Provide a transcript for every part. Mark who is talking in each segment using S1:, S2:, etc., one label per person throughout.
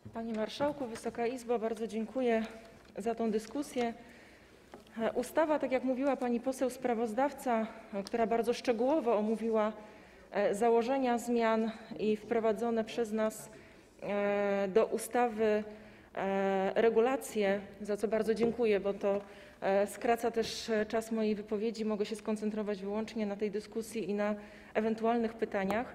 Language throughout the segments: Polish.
S1: Panie Marszałku, Wysoka Izbo, bardzo dziękuję za tę dyskusję. Ustawa, tak jak mówiła pani poseł sprawozdawca, która bardzo szczegółowo omówiła założenia zmian i wprowadzone przez nas do ustawy regulacje, za co bardzo dziękuję, bo to skraca też czas mojej wypowiedzi. Mogę się skoncentrować wyłącznie na tej dyskusji i na ewentualnych pytaniach.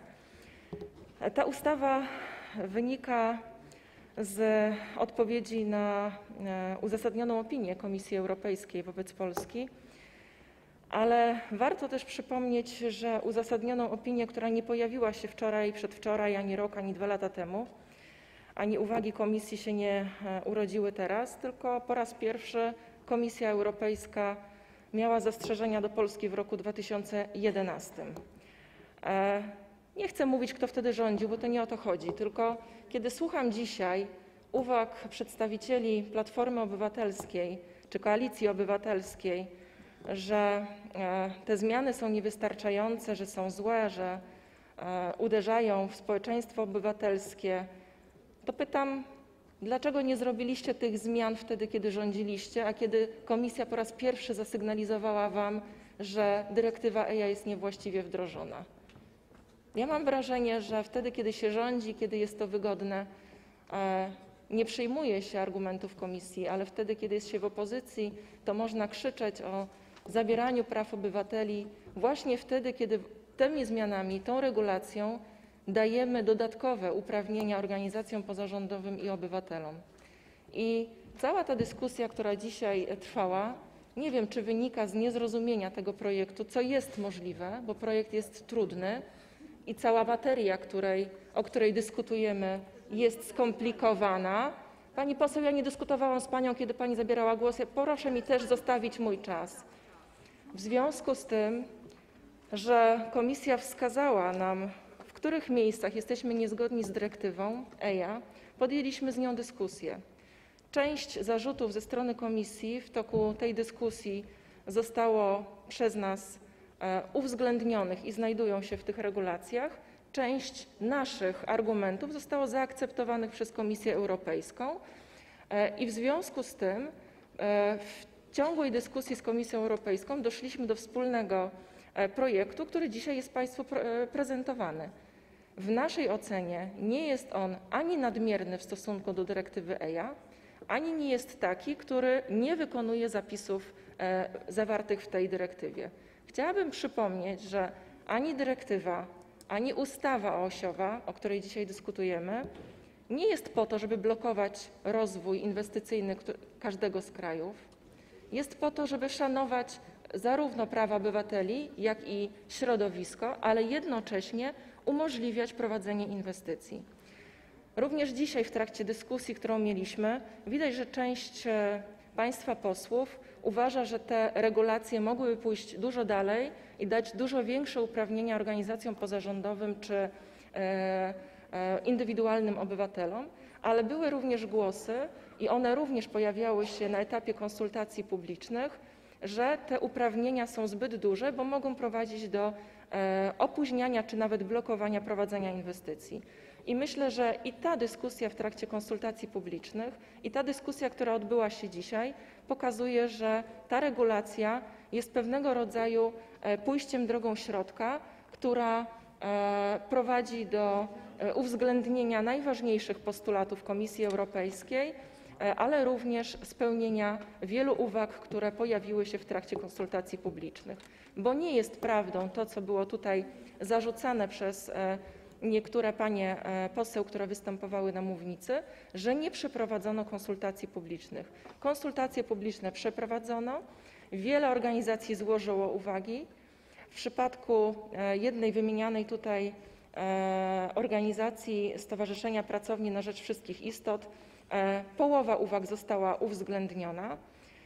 S1: Ta ustawa wynika z odpowiedzi na uzasadnioną opinię Komisji Europejskiej wobec Polski, ale warto też przypomnieć, że uzasadnioną opinię, która nie pojawiła się wczoraj, przedwczoraj, ani rok, ani 2 lata temu, ani uwagi Komisji się nie urodziły teraz, tylko po raz pierwszy Komisja Europejska miała zastrzeżenia do Polski w roku 2011. Nie chcę mówić, kto wtedy rządził, bo to nie o to chodzi, tylko kiedy słucham dzisiaj uwag przedstawicieli Platformy Obywatelskiej czy Koalicji Obywatelskiej, że te zmiany są niewystarczające, że są złe, że uderzają w społeczeństwo obywatelskie, to pytam, dlaczego nie zrobiliście tych zmian wtedy, kiedy rządziliście, a kiedy Komisja po raz pierwszy zasygnalizowała wam, że dyrektywa EIA jest niewłaściwie wdrożona? Ja mam wrażenie, że wtedy, kiedy się rządzi, kiedy jest to wygodne, nie przyjmuje się argumentów Komisji, ale wtedy, kiedy jest się w opozycji, to można krzyczeć o zabieraniu praw obywateli właśnie wtedy, kiedy tymi zmianami, tą regulacją dajemy dodatkowe uprawnienia organizacjom pozarządowym i obywatelom. I cała ta dyskusja, która dzisiaj trwała, nie wiem, czy wynika z niezrozumienia tego projektu, co jest możliwe, bo projekt jest trudny i cała materia, o której dyskutujemy, jest skomplikowana. Pani poseł, ja nie dyskutowałam z panią, kiedy pani zabierała głos. Proszę mi też zostawić mój czas. W związku z tym, że Komisja wskazała nam, w których miejscach jesteśmy niezgodni z dyrektywą EIA, podjęliśmy z nią dyskusję. Część zarzutów ze strony Komisji w toku tej dyskusji zostało przez nas uwzględnionych i znajdują się w tych regulacjach. Część naszych argumentów zostało zaakceptowanych przez Komisję Europejską i w związku z tym w ciągłej dyskusji z Komisją Europejską doszliśmy do wspólnego projektu, który dzisiaj jest państwu prezentowany. W naszej ocenie nie jest on ani nadmierny w stosunku do dyrektywy EIA, ani nie jest taki, który nie wykonuje zapisów zawartych w tej dyrektywie. Chciałabym przypomnieć, że ani dyrektywa, ani ustawa osiowa, o której dzisiaj dyskutujemy, nie jest po to, żeby blokować rozwój inwestycyjny każdego z krajów. Jest po to, żeby szanować zarówno prawa obywateli, jak i środowisko, ale jednocześnie umożliwiać prowadzenie inwestycji. Również dzisiaj w trakcie dyskusji, którą mieliśmy, widać, że część państwa posłów uważa, że te regulacje mogłyby pójść dużo dalej i dać dużo większe uprawnienia organizacjom pozarządowym czy indywidualnym obywatelom, ale były również głosy i one również pojawiały się na etapie konsultacji publicznych, że te uprawnienia są zbyt duże, bo mogą prowadzić do opóźniania czy nawet blokowania prowadzenia inwestycji. I myślę, że i ta dyskusja w trakcie konsultacji publicznych, i ta dyskusja, która odbyła się dzisiaj, pokazuje, że ta regulacja jest pewnego rodzaju pójściem drogą środka, która prowadzi do uwzględnienia najważniejszych postulatów Komisji Europejskiej, ale również spełnienia wielu uwag, które pojawiły się w trakcie konsultacji publicznych. Bo nie jest prawdą to, co było tutaj zarzucane przez niektóre panie poseł, które występowały na mównicy, że nie przeprowadzono konsultacji publicznych. Konsultacje publiczne przeprowadzono, wiele organizacji złożyło uwagi. W przypadku jednej wymienianej tutaj organizacji Stowarzyszenia Pracowni na Rzecz Wszystkich Istot połowa uwag została uwzględniona.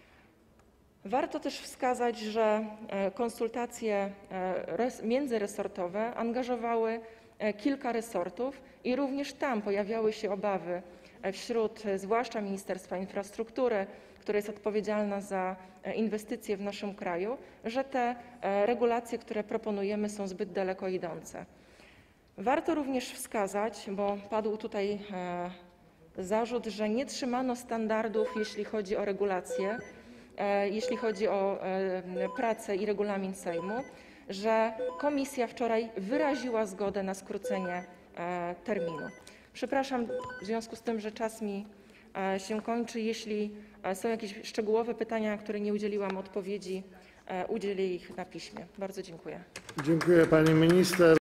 S1: Warto też wskazać, że konsultacje międzyresortowe angażowały kilka resortów i również tam pojawiały się obawy wśród zwłaszcza Ministerstwa Infrastruktury, które jest odpowiedzialne za inwestycje w naszym kraju, że te regulacje, które proponujemy, są zbyt daleko idące. Warto również wskazać, bo padł tutaj zarzut, że nie trzymano standardów, jeśli chodzi o regulacje, jeśli chodzi o pracę i regulamin Sejmu, że komisja wczoraj wyraziła zgodę na skrócenie terminu. Przepraszam w związku z tym, że czas mi się kończy. Jeśli są jakieś szczegółowe pytania, na które nie udzieliłam odpowiedzi, udzielę ich na piśmie. Bardzo dziękuję.
S2: Dziękuję pani minister.